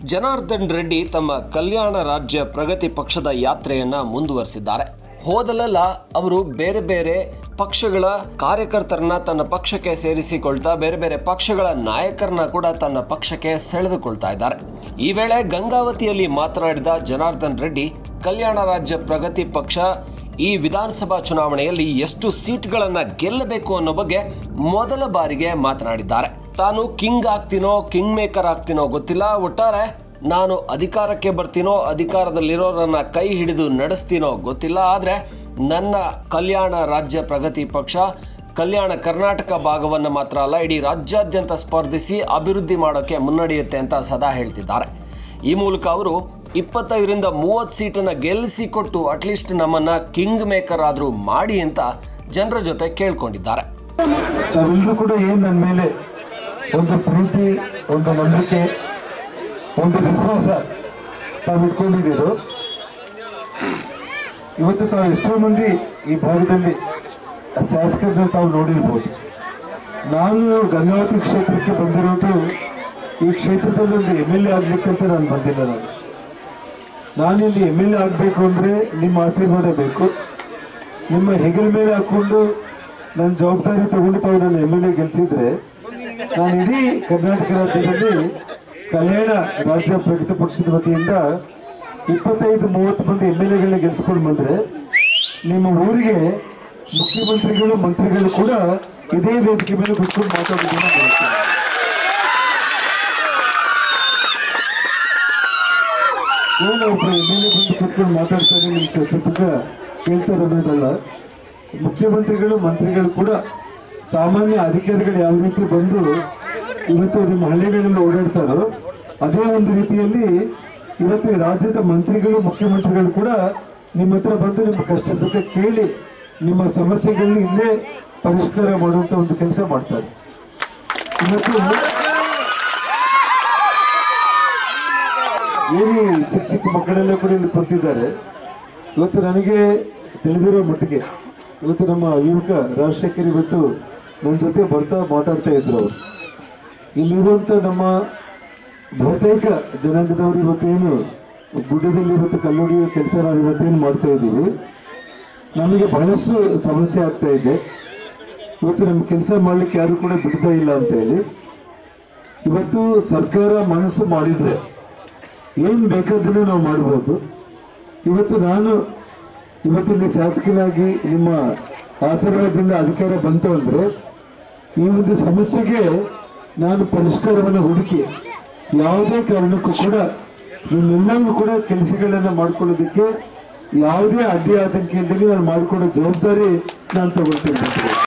ಜನಾರ್ದನ್ ರೆಡ್ಡಿ ತಮ್ಮ ಕಲ್ಯಾಣ ರಾಜ್ಯ ಪ್ರಗತಿ ಪಕ್ಷದ ಯಾತ್ರೆಯನ್ನ ಮುಂದುವರಿಸಿದ್ದಾರೆ. ಹೋದಲೆಲ್ಲ ಅವರು ಬೇರೆ ಬೇರೆ ಪಕ್ಷಗಳ ಕಾರ್ಯಕರ್ತರನ್ನ ತನ್ನ ಪಕ್ಷಕ್ಕೆ ಸೇರಿಸಿಕೊಳ್ತಾ ಬೇರೆ ಬೇರೆ ಪಕ್ಷಗಳ ನಾಯಕರನ್ನ ಕೂಡ ತನ್ನ ಪಕ್ಷಕ್ಕೆ ಸೆಳೆದುಕೊಳ್ತಾ ಇದ್ದಾರೆ. ಈ ವೇಳೆ ಗಂಗಾವತಿಯಲ್ಲಿ ಮಾತನಾಡಿದ ಜನಾರ್ದನ್ ರೆಡ್ಡಿ ಕಲ್ಯಾಣ ರಾಜ್ಯ ಪ್ರಗತಿ ಪಕ್ಷ ಈ ವಿಧಾನಸಭಾ ಚುನಾವಣೆಯಲ್ಲಿ ಎಷ್ಟು ಸೀಟ್ಗಳನ್ನ ಗೆಲ್ಲಬೇಕು ಅನ್ನೋ ಬಗ್ಗೆ ಮೊದಲ ಬಾರಿಗೆ ಮಾತನಾಡಿದ್ದಾರೆ. ತಾನು ಕಿಂಗ್ ಆಗ್ತೀನೋ ಕಿಂಗ್ ಮೇಕರ್ ಆಗ್ತೀನೋ ಗೊತ್ತಿಲ್ಲ, ಒಟ್ಟಾರೆ ನಾನು ಅಧಿಕಾರಕ್ಕೆ ಬರ್ತೀನೋ ಅಧಿಕಾರದಲ್ಲಿರೋರನ್ನ ಕೈ ಹಿಡಿದು ನಡೆಸ್ತೀನೋ ಗೊತ್ತಿಲ್ಲ, ಆದರೆ ನನ್ನ ಕಲ್ಯಾಣ ರಾಜ್ಯ ಪ್ರಗತಿ ಪಕ್ಷ ಕಲ್ಯಾಣ ಕರ್ನಾಟಕ ಭಾಗವನ್ನು ಮಾತ್ರ ಅಲ್ಲ ಇಡೀ ರಾಜ್ಯಾದ್ಯಂತ ಸ್ಪರ್ಧಿಸಿ ಅಭಿವೃದ್ಧಿ ಮಾಡೋಕ್ಕೆ ಮುನ್ನಡೆಯುತ್ತೆ ಅಂತ ಸದಾ ಹೇಳ್ತಿದ್ದಾರೆ. ಈ ಮೂಲಕ ಅವರು 25ರಿಂದ 30 ಸೀಟನ್ನು ಗೆಲ್ಲಿಸಿಕೊಟ್ಟು ಅಟ್ಲೀಸ್ಟ್ ನಮ್ಮನ್ನ ಕಿಂಗ್ ಮೇಕರ್ ಆದರೂ ಮಾಡಿ ಅಂತ ಜನರ ಜೊತೆ ಕೇಳ್ಕೊಂಡಿದ್ದಾರೆ. ತಾವೆಲ್ಲರೂ ಕೂಡ ಏನು ನನ್ನ ಮೇಲೆ ಒಂದು ಪ್ರೀತಿ, ಒಂದು ನಂಬಿಕೆ, ಒಂದು ವಿಶ್ವಾಸ ತಾವು ಇಟ್ಕೊಂಡಿದ್ದೀರೋ, ಇವತ್ತು ತಾವು ಎಷ್ಟೋ ಮಂದಿ ಈ ಭಾಗದಲ್ಲಿ ಶಾಸಕರನ್ನ ತಾವು ನೋಡಿರ್ಬೋದು. ನಾನು ಗಂಗಾವತಿ ಕ್ಷೇತ್ರಕ್ಕೆ ಬಂದಿರೋದು ಈ ಕ್ಷೇತ್ರದಲ್ಲಿ ಒಂದು MLA ಆಗ್ಬೇಕಂತ ನಾನು ಬಂದಿಲ್ಲ. ನಾನಿಲ್ಲಿ MLA ಆಗಬೇಕು ಅಂದರೆ ನಿಮ್ಮ ಆಶೀರ್ವಾದ ಬೇಕು. ನಿಮ್ಮ ಹೆಗಲ ಮೇಲೆ ಹಾಕ್ಕೊಂಡು ನನ್ನ ಜವಾಬ್ದಾರಿ ತಗೊಂಡು ತಾವು ನನ್ನ MLA ಗೆಲ್ಸಿದ್ರೆ ನಾನು ಇಡೀ ಕರ್ನಾಟಕ ರಾಜ್ಯದಲ್ಲಿ ಕಲ್ಯಾಣ ರಾಜ್ಯ ಪ್ರಗತಿ ಪಕ್ಷದ ವತಿಯಿಂದ 25-30 ಮಂದಿ MLAಗಳನ್ನ ಗೆಲ್ಸ್ಕೊಂಡು ಬಂದರೆ ನಿಮ್ಮ ಊರಿಗೆ ಮುಖ್ಯಮಂತ್ರಿಗಳು ಮಂತ್ರಿಗಳು ಕೂಡ ಇದೇ ವೇದಿಕೆ ಮೇಲೆ ಕೂತ್ಕೊಂಡು ಮಾತಾಡೋದನ್ನ ಬಯಸ್ತಾರೆ. ಏನು ಒಬ್ಬರು MLA ಬಂದು ಕೂತ್ಕೊಂಡು ಮಾತಾಡ್ತಾರೆ ನಿಮ್ಮ ಪುಸ್ತಕ ಕೇಳ್ತಾರೆ ಅನ್ನೋದಲ್ಲ. ಮುಖ್ಯಮಂತ್ರಿಗಳು ಮಂತ್ರಿಗಳು ಕೂಡ ಸಾಮಾನ್ಯ ಅಧಿಕಾರಿಗಳು ಯಾವ ರೀತಿ ಬಂದು ಇವತ್ತು ನಿಮ್ಮ ಹಳ್ಳಿಗಳಲ್ಲಿ ಓಡಾಡ್ತಾರೋ ಅದೇ ಒಂದು ರೀತಿಯಲ್ಲಿ ಇವತ್ತು ರಾಜ್ಯದ ಮಂತ್ರಿಗಳು ಮುಖ್ಯಮಂತ್ರಿಗಳು ಕೂಡ ನಿಮ್ಮ ಹತ್ರ ಬಂದು ನಿಮ್ಮ ಕಷ್ಟ ಸುಖ ಕೇಳಿ ನಿಮ್ಮ ಸಮಸ್ಯೆಗಳನ್ನ ಇಲ್ಲೇ ಪರಿಷ್ಕಾರ ಮಾಡುವಂಥ ಒಂದು ಕೆಲಸ ಮಾಡ್ತಾರೆ. ಇವತ್ತು ಏನು ಚಿಕ್ಕ ಚಿಕ್ಕ ಮಕ್ಕಳೆಲ್ಲ ಕೂಡ ಇಲ್ಲಿ ಕೂತಿದ್ದಾರೆ. ಇವತ್ತು ನನಗೆ ತಿಳಿದಿರೋ ಮಟ್ಟಿಗೆ ಇವತ್ತು ನಮ್ಮ ಯುವಕ ರಾಜಶೇಖರ್ ಇವತ್ತು ನನ್ನ ಜೊತೆ ಬರ್ತಾ ಮಾತಾಡ್ತಾ ಇದ್ರು. ಅವರು ಇಲ್ಲಿರುವಂಥ ನಮ್ಮ ಬಹುತೇಕ ಜನಾಂಗದವರು ಇವತ್ತೇನು ಗುಡ್ಡದಲ್ಲಿ ಇವತ್ತು ಕಲ್ಲೊಡೆಯುವ ಕೆಲಸ ನಾವು ಇವತ್ತೇನು ಮಾಡ್ತಾ ಇದ್ದೀವಿ, ನಮಗೆ ಬಹಳಷ್ಟು ಸಮಸ್ಯೆ ಆಗ್ತಾ ಇದೆ. ಇವತ್ತು ನಮ್ಮ ಕೆಲಸ ಮಾಡಲಿಕ್ಕೆ ಯಾರು ಕೂಡ ಬಿಡ್ತಾ ಇಲ್ಲ ಅಂತ ಹೇಳಿ ಇವತ್ತು ಸರ್ಕಾರ ಮನಸ್ಸು ಮಾಡಿದರೆ ಏನು ಬೇಕಾದ್ರೂ ನಾವು ಮಾಡ್ಬೋದು. ಇವತ್ತು ನಾನು ಇವತ್ತಿಲ್ಲಿ ಶಾಸಕನಾಗಿ ನಿಮ್ಮ ಆಶೀರ್ವಾದದಿಂದ ಅಧಿಕಾರ ಬಂತು ಅಂದರೆ ಈ ಒಂದು ಸಮಸ್ಯೆಗೆ ನಾನು ಪರಿಷ್ಕಾರವನ್ನು ಹುಡುಕಿ ಯಾವುದೇ ಕಾರಣಕ್ಕೂ ಕೂಡ ನಿಮ್ಮೆಲ್ಲರೂ ಕೂಡ ಕೆಲಸಗಳನ್ನು ಮಾಡ್ಕೊಳ್ಳೋದಕ್ಕೆ ಯಾವುದೇ ಅಡ್ಡಿ ಆತಂಕ ಇಲ್ಲದೆ ನಾನು ಮಾಡಿಕೊಳ್ಳೋ ಜವಾಬ್ದಾರಿ ನಾನು ತಗೊಳ್ತೀನಿ.